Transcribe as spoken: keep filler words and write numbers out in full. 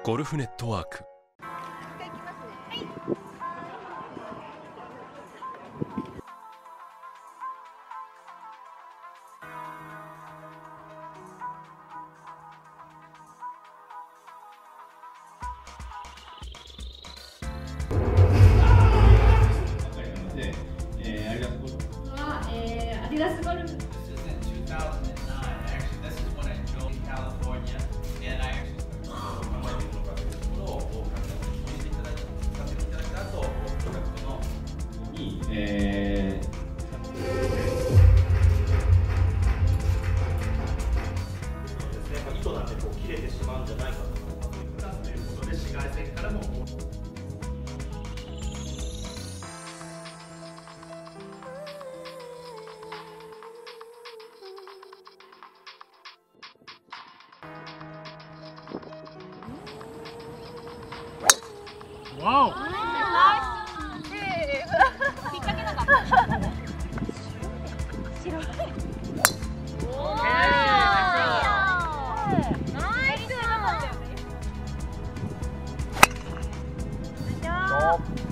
ゴルフネットワーク。 アディダスゴルフ。 えー、糸なんてこう切れてしまうんじゃないかとプラスということで紫外線からも。 わお。 引っ掛けなかった。白い。おー。ナイス。